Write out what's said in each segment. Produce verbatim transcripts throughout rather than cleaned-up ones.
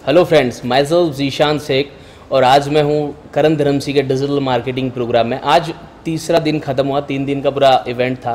Hello friends, myself Zeeshan Shaikh और आज मैं हूँ करण धर्मसी के डिजिटल मार्केटिंग प्रोग्राम में। आज तीसरा दिन ख़त्म हुआ, तीन दिन का पूरा इवेंट था।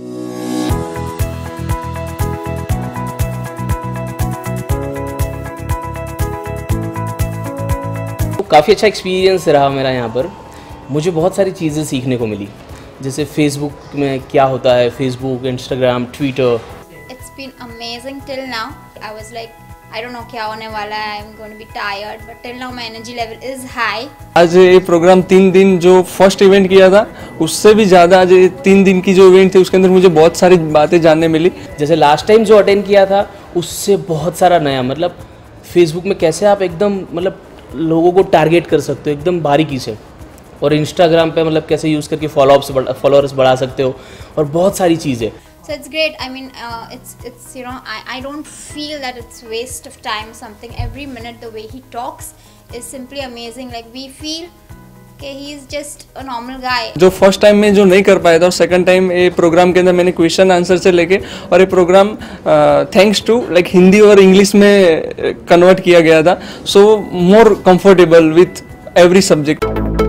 तो काफ़ी अच्छा एक्सपीरियंस रहा मेरा यहाँ पर। मुझे बहुत सारी चीज़ें सीखने को मिली, जैसे फेसबुक में क्या होता है, Facebook, Instagram, Twitter. It's been amazing till now. I was like, I don't know क्या होने वाला है, I'm going to be tired, but till now my energy level is high. आज ये प्रोग्राम तीन दिन जो फर्स्ट इवेंट किया था उससे भी ज़्यादा आज ये तीन दिन की जो इवेंट थी उसके अंदर मुझे बहुत सारी बातें जानने मिली। जैसे लास्ट टाइम जो अटेंड किया था उससे बहुत सारा नया, मतलब फेसबुक में कैसे आप एकदम मतलब लोगों को टारगेट कर सकते हो एकदम बारीकी से, और इंस्टाग्राम पे मतलब कैसे यूज़ करके फॉलोअप्स फॉलोअर्स बढ़ा सकते हो, और बहुत सारी चीज़ें। So it's great. I mean, uh, it's it's you know I I don't feel that it's waste of time or something. Every minute the way he talks is simply amazing. Like we feel कि he is just a normal guy. जो first time में जो नहीं कर पाया था और second time ये प्रोग्राम के अंदर मैंने क्वेश्चन आंसर से लेके और ये program thanks to like Hindi और इंग्लिश में कन्वर्ट किया गया था, so more comfortable with every subject.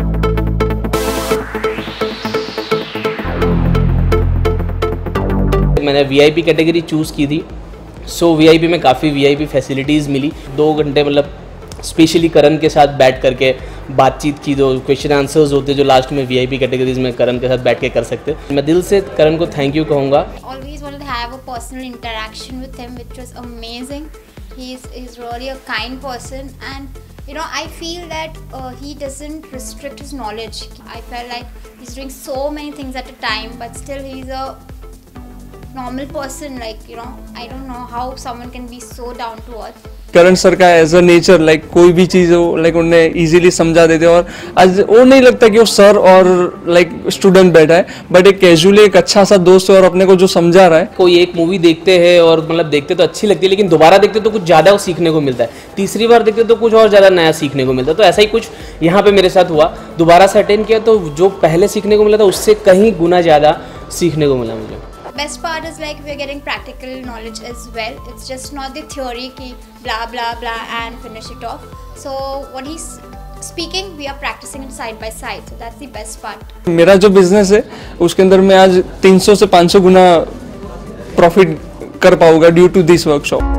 मैंने वीआईपी कैटेगरी चूज़ की थी, सो वीआईपी में काफ़ी वीआईपी फैसिलिटीज़ मिली। दो घंटे मतलब स्पेशली करण के साथ बैठ करके बातचीत की, जो क्वेश्चन आंसर्स होते जो लास्ट में वीआईपी कैटेगरीज में करण के साथ बैठ के कर सकते। मैं दिल से करण को थैंक यू कहूँगा। Always wanted to have a personal interaction with him, which was amazing. He's he's really a kind person, and you know I feel that uh, he doesn't restrict his knowledge. I felt like he's doing so many things at a time, but still he's a normal person. Like you know I don't know how someone can be so down to earth. Karan sir का as a nature like कोई भी चीज़ हो like उन्हें easily समझा देते और आज वो नहीं लगता कि वो सर और लाइक स्टूडेंट बैठा है, बट एक कैजुअली एक अच्छा सा दोस्त है और अपने को जो समझा रहा है। कोई एक मूवी देखते हैं और मतलब देखते तो अच्छी लगती है, लेकिन दोबारा देखते तो कुछ ज़्यादा सीखने को मिलता है, तीसरी बार देखते तो कुछ और ज़्यादा नया सीखने को मिलता है। तो ऐसा ही कुछ यहाँ पे मेरे साथ हुआ। दोबारा से अटेंड किया तो जो पहले सीखने को मिला था उससे कहीं गुना ज़्यादा सीखने को मिला मुझे। Best part is like we're getting practical knowledge as well. It's just not the theory ki blah blah blah and finish it off. So what he's speaking, we are practicing it side by side. So that's the best part. मेरा जो business है उसके अंदर मैं आज तीन सौ से पाँच सौ गुना प्रॉफिट कर पाऊंगा ड्यू टू दिस वर्कशॉप।